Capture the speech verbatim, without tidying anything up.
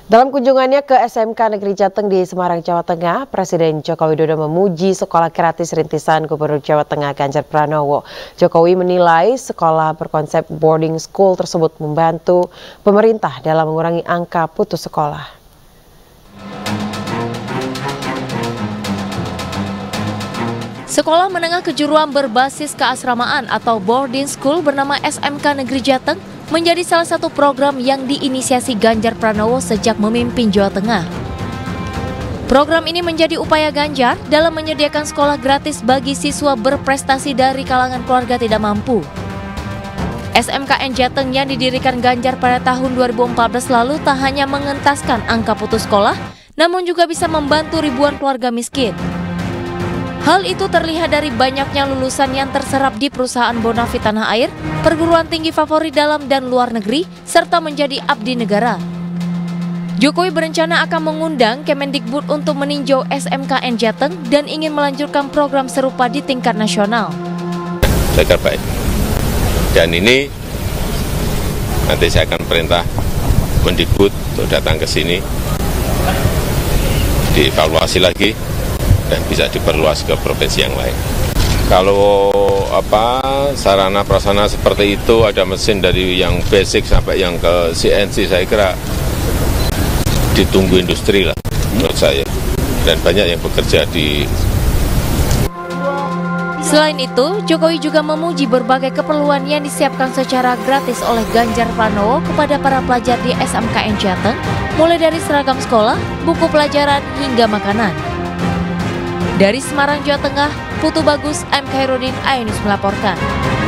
Dalam kunjungannya ke S M K Negeri Jateng di Semarang, Jawa Tengah, Presiden Joko Widodo memuji sekolah gratis rintisan Gubernur Jawa Tengah Ganjar Pranowo. Jokowi menilai sekolah berkonsep boarding school tersebut membantu pemerintah dalam mengurangi angka putus sekolah. Sekolah menengah kejuruan berbasis keasramaan atau boarding school bernama S M K Negeri Jateng menjadi salah satu program yang diinisiasi Ganjar Pranowo sejak memimpin Jawa Tengah. Program ini menjadi upaya Ganjar dalam menyediakan sekolah gratis bagi siswa berprestasi dari kalangan keluarga tidak mampu. S M K N Jateng yang didirikan Ganjar pada tahun dua ribu empat belas lalu tak hanya mengentaskan angka putus sekolah, namun juga bisa membantu ribuan keluarga miskin. Hal itu terlihat dari banyaknya lulusan yang terserap di perusahaan bonafit tanah air, perguruan tinggi favorit dalam dan luar negeri, serta menjadi abdi negara. Jokowi berencana akan mengundang Kemendikbud untuk meninjau S M K N Jateng dan ingin melanjutkan program serupa di tingkat nasional. Saya kira baik. Dan ini nanti saya akan perintah Mendikbud untuk datang ke sini, dievaluasi lagi, dan bisa diperluas ke provinsi yang lain. Kalau apa sarana prasarana seperti itu, ada mesin dari yang basic sampai yang ke C N C, saya kira ditunggu industri lah menurut saya, dan banyak yang bekerja di. Selain itu, Jokowi juga memuji berbagai keperluan yang disiapkan secara gratis oleh Ganjar Pranowo kepada para pelajar di S M K N Jateng, mulai dari seragam sekolah, buku pelajaran, hingga makanan. Dari Semarang, Jawa Tengah, Putu Bagus, M. Khairudin, iNews melaporkan.